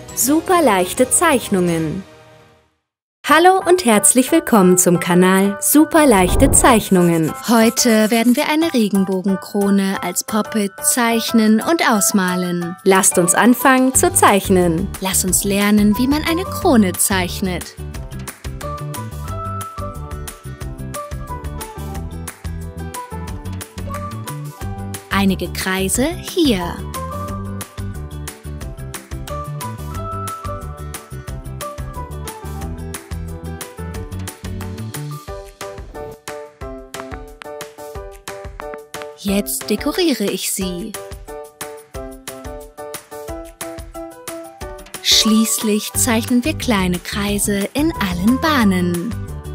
Super leichte Zeichnungen. Hallo und herzlich willkommen zum Kanal Super leichte Zeichnungen. Heute werden wir eine Regenbogenkrone als Poppet zeichnen und ausmalen. Lasst uns anfangen zu zeichnen. Lass uns lernen, wie man eine Krone zeichnet. Einige Kreise hier. Jetzt dekoriere ich sie. Schließlich zeichnen wir kleine Kreise in allen Bahnen.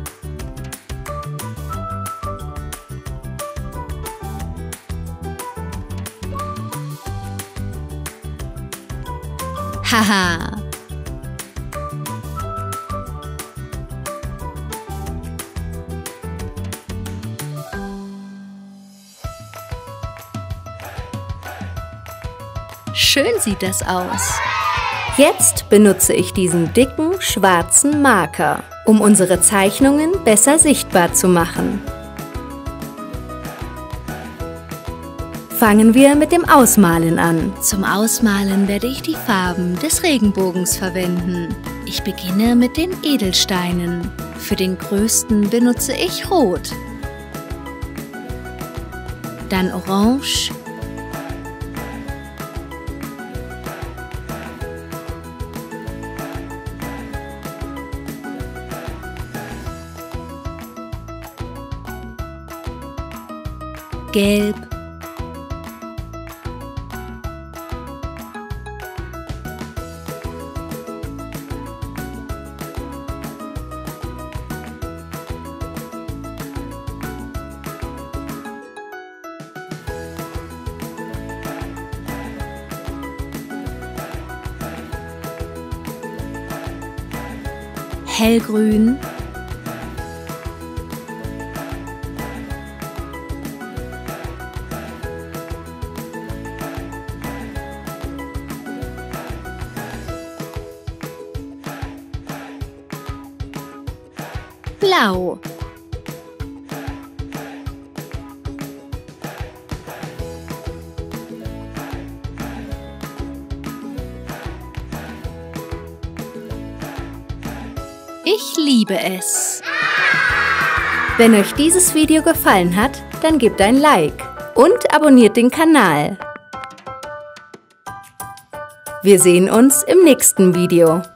Haha! Schön sieht das aus. Jetzt benutze ich diesen dicken, schwarzen Marker, um unsere Zeichnungen besser sichtbar zu machen. Fangen wir mit dem Ausmalen an. Zum Ausmalen werde ich die Farben des Regenbogens verwenden. Ich beginne mit den Edelsteinen. Für den größten benutze ich Rot, dann Orange, Gelb, Hellgrün, Blau, ich liebe es. Wenn euch dieses Video gefallen hat, dann gebt ein Like und abonniert den Kanal. Wir sehen uns im nächsten Video.